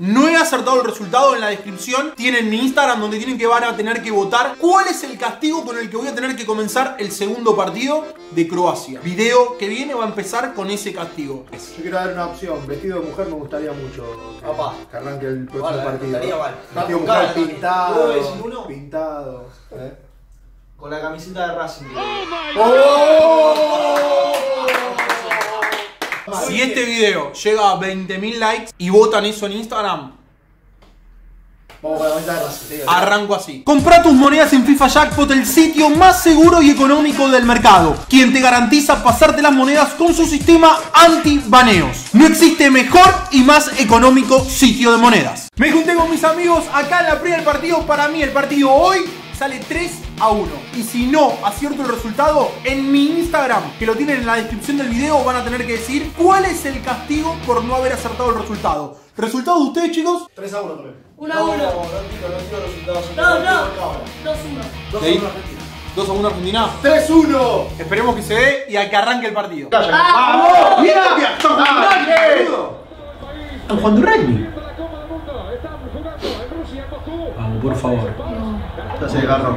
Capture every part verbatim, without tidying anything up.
No he acertado el resultado. En la descripción tienen mi Instagram donde tienen que van a tener que votar cuál es el castigo con el que voy a tener que comenzar el segundo partido de Croacia. Video que viene va a empezar con ese castigo. Yo quiero dar una opción. Vestido de mujer me gustaría mucho. Papá. Que arranque el próximo Vale, partido. estaría mal. Vestido de Buscá mujer también. pintado. ¿Puedo decir uno? Pintado. ¿Eh? Con la camiseta de Racing. ¡Oh! Si este video llega a veinte mil likes y votan eso en Instagram, Vamos con la camiseta de Racing. arranco así. Compra tus monedas en FIFA Jackpot, el sitio más seguro y económico del mercado, quien te garantiza pasarte las monedas con su sistema anti-baneos. No existe mejor y más económico sitio de monedas. Me junté con mis amigos acá en la previa del partido. Para mí el partido hoy sale tres a uno. Y si no acierto el resultado, en mi Instagram, que lo tienen en la descripción del video, van a tener que decir cuál es el castigo por no haber acertado el resultado. ¿Resultado de ustedes, chicos? tres a uno también. uno a uno. No, no tiro, no tiro resultados. No, no. dos a uno. dos a Sí. uno Argentina. dos a uno Argentina. tres a uno. Esperemos que se dé y a que arranque el partido. ¡Ah! ¡Mira! ¡Están jugando rugby, boludo! ¿Están jugando rugby? Vamos, por favor. Ya se desgarró.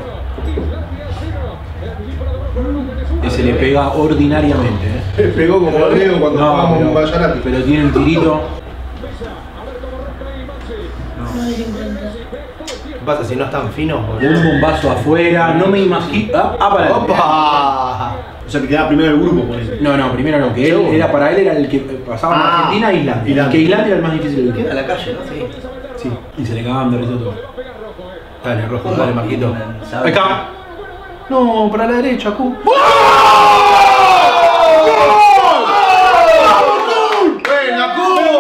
Ese le pega ordinariamente, ¿eh? Le pegó como el Diego cuando jugamos un Vallarati. pero tiene un tirito. ¿Qué pasa si no están finos? Un bombazo afuera. No me imagino. Ah, ah, para él. ¡Opa! O sea que quedaba primero el grupo por eso. No, no, primero no. Que él era para él era el que pasaba Ah, a Argentina e Islandia. Islandia. Que Islandia era el más difícil de A quedar. la calle, ¿no? Sí. Sí. Y se le cagaban de risa todo. Dale, Rojo, dale, Marquito. Ahí está. No, para la derecha, Q. ¡Venga,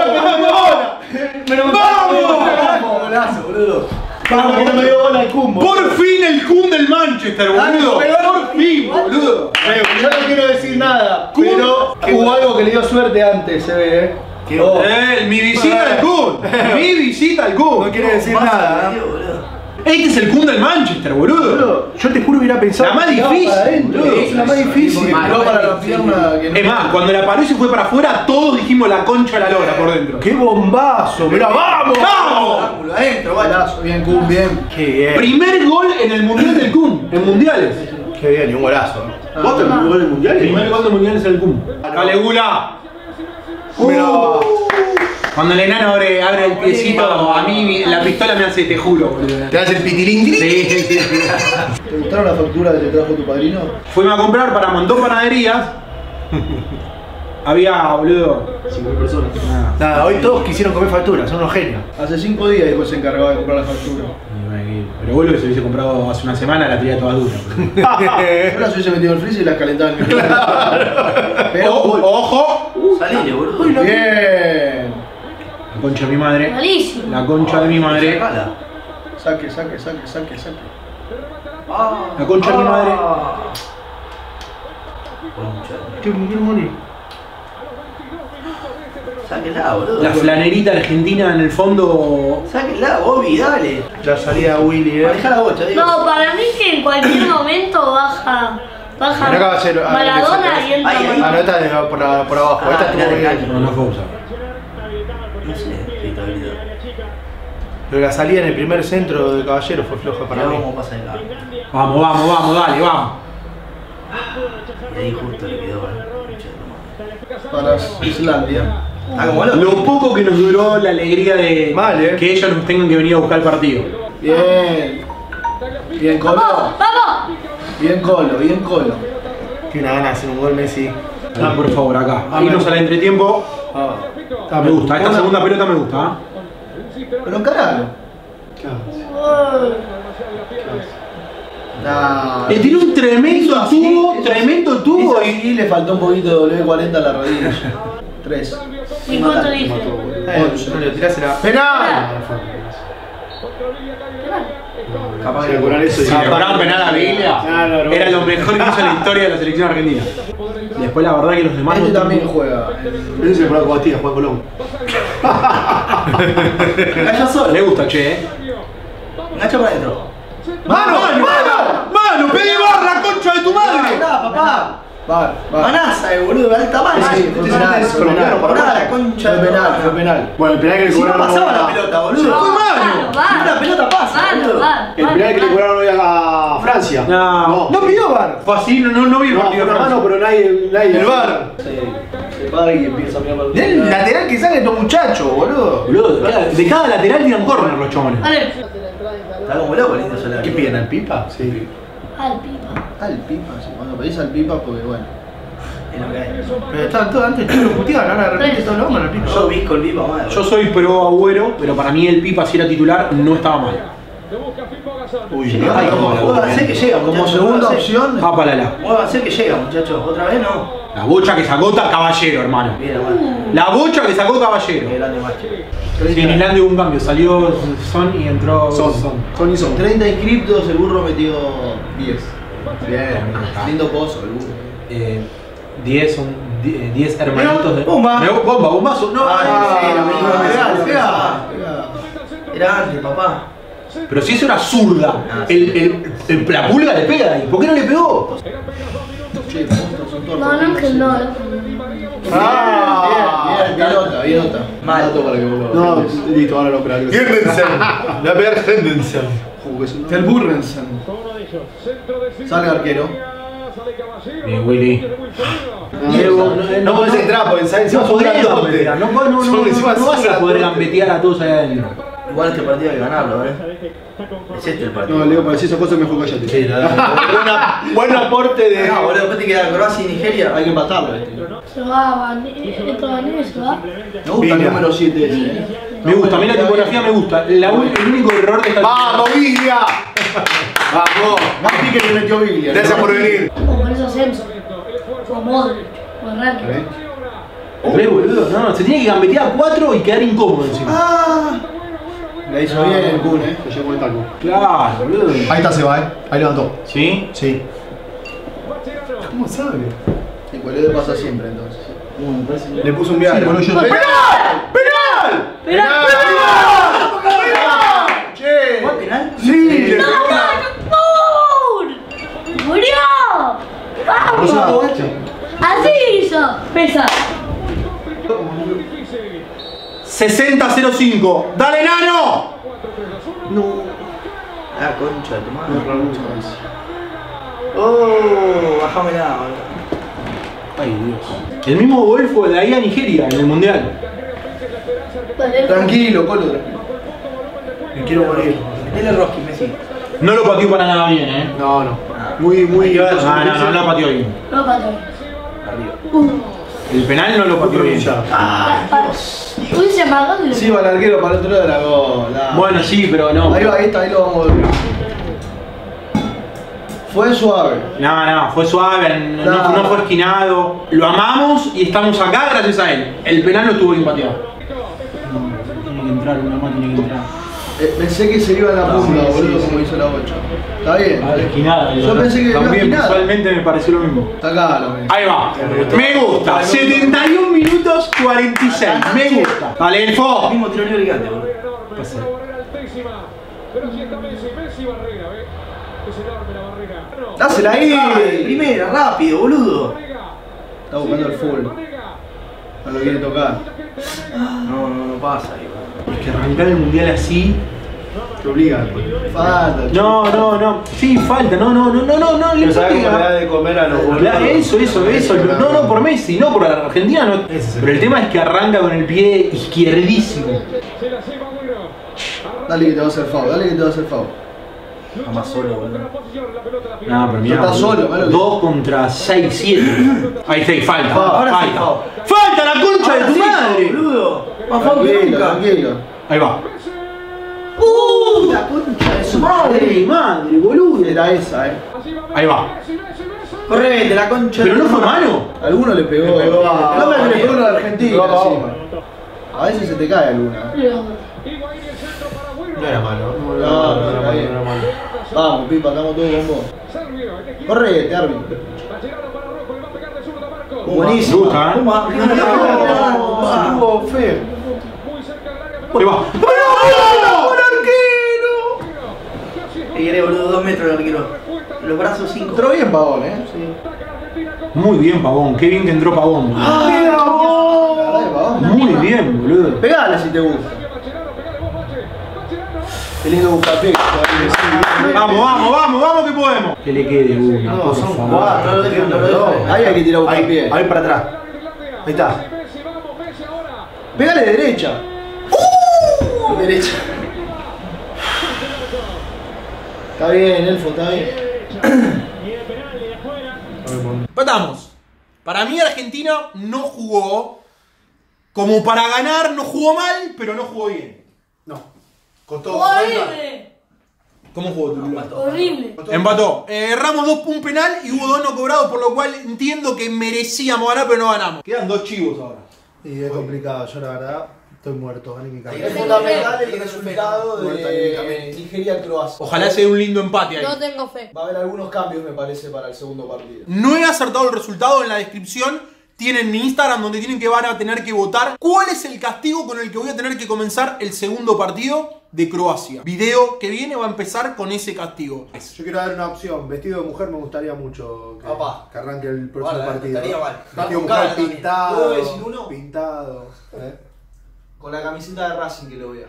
¡Pero vamos! ¡Golazo, boludo! Vamos, que no me dio bola el Cumbo. Por fin el Kun del Manchester, boludo. Por fin, boludo. Eh, yo no quiero decir nada, pero hubo algo que le dio suerte antes, se ve, eh. ¿Qué? Eh, mi visita al Kun. Mi visita al Kun. No quiere decir nada, ¿eh? Este es el Kun del Manchester, boludo. Boludo, yo te juro hubiera pensado. La más que difícil, para adentro, boludo. es la más difícil. No para la pierna que no. Es más, cuando la paró y se fue para afuera, todos dijimos la concha de la lora por dentro. ¡Qué bombazo! ¡Mirá, vamos! ¡Vamos! Adentro, vaya. Golazo, bien, Kun, bien. ¡Qué bien! Primer gol en el Mundial del Kun, en Mundiales. ¡Qué bien! Y un golazo. ¿Vos te jugó en el mundial? Primer gol de Mundiales en el Kun. Dale, Gula. Mirá. Cuando el enano abre, abre el piecito, a mí la pistola me hace, te juro, boludo. ¿Te das el pitilín? Sí, sí, sí. ¿Te gustaron las facturas que te trajo tu padrino? Fuimos a comprar para montón panaderías. Había, boludo. cinco mil personas. Nada. Nada, hoy todos quisieron comer facturas, son unos genios. Hace cinco días después se encargaba de comprar las facturas. Pero vuelvo que se hubiese comprado hace una semana, la tenía toda dura. Yo las hubiese metido en el freezer y las calentaba en el microondas. Pero, O- ojo. Salile, boludo. bien. La concha de mi madre. Malísimo. La concha de mi madre. Saque, saque, saque, saque, saque. La concha de mi madre. ¿Qué me quiero morir? Sáquenla, boludo. La flanerita argentina en el fondo. Sáquenla, Bobby, dale. La salida Willy, eh. Maneja la bocha, digo. No, para mí que en cualquier momento baja. Baja Mirá que va a ser- ah, Maradona que y entra Ahí, ahí. Ah, no, Maradona. esta es por, por abajo. Ah, esta mirá, estuvo mirá, bien. No, no fue usada. No sé, qué estabilidad. Pero la salida en el primer centro de Caballero fue floja para Mirá mí. cómo pasa el lado. Vamos, vamos, vamos, dale, vamos. Y ahí justo le quedó, eh. Para Islandia. Ah, como loco. Lo poco que nos duró la alegría de Mal, eh. que ellos nos tengan que venir a buscar el partido. Bien. Bien, Colo. ¡Vamos! ¡Vamos! Bien, Colo, bien, Colo. Tiene una gana de hacer un gol Messi. Ah, por favor, acá. Irnos al entretiempo. Ah. Ah, me gusta, esta segunda pelota me gusta. ¿eh? Pero encaralo. Nah. Le tiró un tremendo Hizo así, tubo, hizo tremendo así, tubo hizo y. así, le faltó un poquito de W cuarenta a la rodilla. Tres. ¿Y cuánto dije? Eh, no le tirásela. ¡Penal! Capaz de curar eso y Si le cobraban penal a Biglia, Claro, no. era lo mejor que hizo en la historia de la selección argentina. Después la verdad que los demás Este no también juega. Ese se pone con Bastilla, Juan Colón. Engancha solo. le gusta, che, eh. Engancha para adentro. ¡Mano! ¡Mano! ¡Mano! ¡Pedí barra, concha de tu madre! Pará, papá. Va, va. Manaza, eh, boludo, de alta mano. Sí, fue penal, fue penal. Pará, la concha Fue de tu penal, madre. fue penal. Bueno, el penal que le Si no cobraron pasaba la a- pelota, No, No pidió bar. fue así, no, no, no vi el No, partido. fue de una Francia. mano, pero nadie. nadie El bar. Se, se para y empieza a mirar para el Mirá el lateral que sale estos muchachos, boludo. Boludo, de cada, de cada lateral tiran córner los chabones. Dale. Está como loco el Indio Solari. ¿Qué piden al Pipa? Sí. Al pipa. Al pipa, sí. Cuando pedís al pipa, porque bueno. Es lo que hay. Pero estaban todos antes, todos lo puteaban, ahora de repente todos lo aman al Pipa. Yo visco el Pipa mal. Yo soy pro Agüero, pero para mí el Pipa si era titular no estaba mal. Uy, Llega, ay, como- como- muévanse que llega, Como muchachos, segunda muévanse. opción. Papa la la. Muévanse que llega, muchachos. Otra vez no. La bocha que sacó Ta- Caballero, hermano. Bien, hermano. La bocha que sacó Caballero. Qué grande macho. Sí, en Islandia hubo un cambio, salió Son y entró Son. Son. Son y son. treinta inscriptos, el burro metió diez. Bien. Lindo pozo, el burro. Eh, diez son die- diez hermanitos de. Bomba. Me- bomba, bombazo. No, Ah, ah, sí, la misma, pegá, pegá, pegá. Era antes, papá. pero si eso era zurda, Ah, el, el, el- la pulga le pega de ahí. ¿Por qué no le pegó? Che, puntos, son tortos. No, no, que no. no. Ah, Bien, bien, bien nota, bien nota. Mal. Dato para que vos lo No, defiendas. listo, ahora lo operaré. Henderson. Le va a pegar Henderson. Jugo que es un- El Burrensen. Salga arquero. Bien, Willy. Diego, no podés entrar porque encima No son podés grandotes. gambetear, no, no, no, Son no, encima no vas a son poder grandotes. gambetear a todos allá adentro. Igual este partido hay que ganarlo, eh. Es este el partido. No, Leo, para decir esas cosas mejor cállate. Sí, la verdad. Buena- Buen aporte de. No, boludo, después te queda Croacia y Nigeria. Hay que empatarlo. este. Se va, Van- esto Vanille se va. Me gusta el Villa. número siete ese. eh. Me gusta, a mí la tipografía me gusta. La un- el único error de esta ¡Vamos, Villa! ¡Vamos! Más pique que metió Biglia. Gracias por venir. O por eso Ascenso. O Modric. O Herrera. Re, boludo, no, no, se tiene que gambetear a cuatro y quedar incómodo encima. Ah, la hizo bien el Kun, eh. Se llevó el taco. Claro, boludo. Ahí está Seba, eh. Ahí levantó. ¿Sí? Sí. ¿Cómo sabe? Y Cuelede pasa siempre entonces. Le puso un viaje. bueno, yo- ¡Penal! ¡Penal! ¡Penal! ¡Penal! Che. ¿Fue penal? Sí, le ¡No, pegó. no! ¡Murió! ¡Vamos! Así hizo. Pesa. sesenta cero cinco. ¡Dale, nano! Ah, concha de tu madre. Oh, bajámela, boludo. Ay, Dios. El mismo gol fue de ahí a Nigeria en el mundial. Tranquilo, Colo, tranquilo. Me quiero morir. Dele Roski, Messi. No lo pateó para nada bien, eh. No, no. Muy, muy. No, no, no, no lo pateó bien. No, pato. Arriba. Uh. El penal no lo pateó bien. Uy, se apagó. Sí, va el arquero para el otro lado de la gol. dale. Bueno, sí, pero no. Ahí va, ahí está, ahí lo vamos a ver. Fue suave. No, no, fue suave, no, no, no fue esquinado. Lo amamos y estamos acá gracias a él. El penal lo tuvo que patear. No, tiene que entrar, una más tiene que entrar. Eh, pensé que se iba en la punta, boludo, como hizo la ocho. Está bien. Ah, la esquinada. Yo pensé que iba también esquinada. visualmente me pareció lo mismo. Está acá lo mismo. Ahí va. Me gusta. setenta y un minutos cuarenta y seis. Me gusta. Vale, el fo. Mismo tiro libre que antes, boludo. ¡Dásela Ay, ahí! primera, rápido, boludo. Está buscando el full. No lo quiere tocar. No, no, no pasa ahí, boludo. Es que arrancar el mundial así. Te obliga. Falta. No, no, no. Sí, falta. No, no, no, no, no, no. Le ¿Sabes cómo le da pega. de comer a los Claro, boludos? Eso, eso, eso. No, no por Messi, no por Argentina. No. Ese es el Pero el tema es que arranca con el pie izquierdísimo. Dale que te va a hacer foul, dale que te va a hacer foul. Está más solo, boludo. No, pero mira. No está solo, malo que- dos contra seis, siete. Ahí está, falta. Ahora sí, falta. foul. ¡Falta la concha de tu madre! Boludo. Más foul que Tranquilo, nunca. tranquilo. Ahí va. ¡Uh! La concha de su Madre, madre. madre, boludo. Era esa, eh. Ahí va. Correte, la concha Pero de no tu fue madre. mano. Alguno le pegó. Le pegó a- No, pero le pegó uno a Argentina. Le pegó a sí. Bauman. A veces se te cae alguna. No era malo. No, no era malo, no era malo. Vamos, Pipa, estamos todos con vos. Correte, árbitro. Buenísimo. Me gusta, ¿eh? Toma. Estuvo feo. Ahí va. Y eres, boludo, dos metros el arquero. Los brazos cinco. Entró bien Pavón, eh. Muy bien, Pavón. Qué bien que entró Pavón, boludo. La verdad que Pavón. Muy bien, boludo. Pegale si te gusta. Qué lindo Bucapé. Vamos, vamos, vamos, vamos que podemos. Que le quede una, No, por son favor. cuatro. No lo dejen, no lo dejen. Ahí hay que tirar Ahí, Bucapé. ahí para atrás. Ahí está. Pégale de derecha. Derecha. Está bien, Elfo, está bien. Empatamos. Para mí Argentina no jugó como para ganar, no jugó mal, pero no jugó bien. No. Costó. ¡Horrible! ¿Cómo jugó tu Horrible. Empató. Eh, erramos dos un penal y hubo dos no cobrados, por lo cual entiendo que merecíamos ganar, pero no ganamos. Quedan dos chivos ahora. Y es complicado, yo la verdad estoy muerto, anímicamente. Es fundamental el resultado de Nigeria-Croacia. Ojalá sea un lindo empate ahí. No tengo fe. Va a haber algunos cambios, me parece, para el segundo partido. No he acertado el resultado. En la descripción tienen mi Instagram donde tienen que van a tener que votar cuál es el castigo con el que voy a tener que comenzar el segundo partido de Croacia. Video que viene va a empezar con ese castigo. Yo quiero dar una opción, vestido de mujer me gustaría mucho que, Papá. que arranque el próximo Vale, partido. estaría mal. Vestido de Con mujer cara también. pintado, ¿Puedo decir uno? pintado. ¿Eh? Con la camiseta de Racing que lo vea.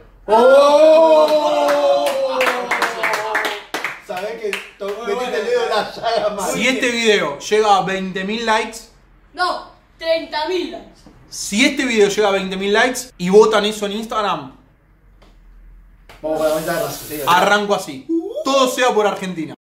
¡Oh! Sabés que metiste el dedo en la llaga más. Si este video llega a veinte mil likes, No, treinta mil likes. si este video llega a veinte mil likes y votan eso en Instagram, Vamos con la camiseta de Racing. arranco así. Todo sea por Argentina.